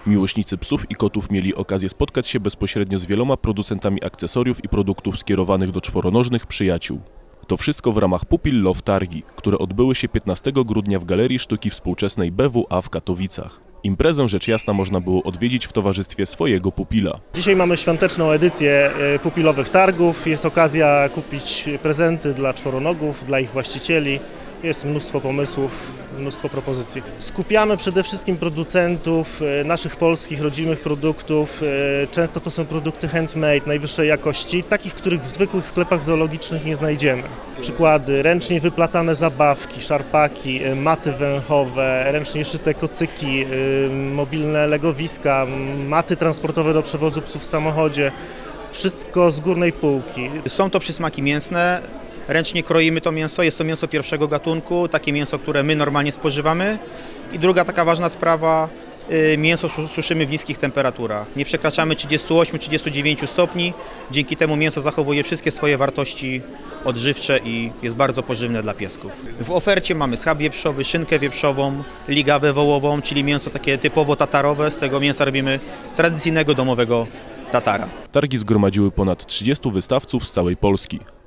Miłośnicy psów i kotów mieli okazję spotkać się bezpośrednio z wieloma producentami akcesoriów i produktów skierowanych do czworonożnych przyjaciół. To wszystko w ramach Pupil Love Targi, które odbyły się 15 grudnia w Galerii Sztuki Współczesnej BWA w Katowicach. Imprezę rzecz jasna można było odwiedzić w towarzystwie swojego pupila. Dzisiaj mamy świąteczną edycję pupilowych targów. Jest okazja kupić prezenty dla czworonogów, dla ich właścicieli. Jest mnóstwo pomysłów, mnóstwo propozycji. Skupiamy przede wszystkim producentów naszych polskich, rodzimych produktów. Często to są produkty handmade, najwyższej jakości, takich, których w zwykłych sklepach zoologicznych nie znajdziemy. Przykłady: ręcznie wyplatane zabawki, szarpaki, maty węchowe, ręcznie szyte kocyki, mobilne legowiska, maty transportowe do przewozu psów w samochodzie. Wszystko z górnej półki. Są to przysmaki mięsne. Ręcznie kroimy to mięso, jest to mięso pierwszego gatunku, takie mięso, które my normalnie spożywamy. I druga taka ważna sprawa, mięso suszymy w niskich temperaturach. Nie przekraczamy 38-39 stopni, dzięki temu mięso zachowuje wszystkie swoje wartości odżywcze i jest bardzo pożywne dla piesków. W ofercie mamy schab wieprzowy, szynkę wieprzową, ligawę wołową, czyli mięso takie typowo tatarowe. Z tego mięsa robimy tradycyjnego domowego tatara. Targi zgromadziły ponad 30 wystawców z całej Polski.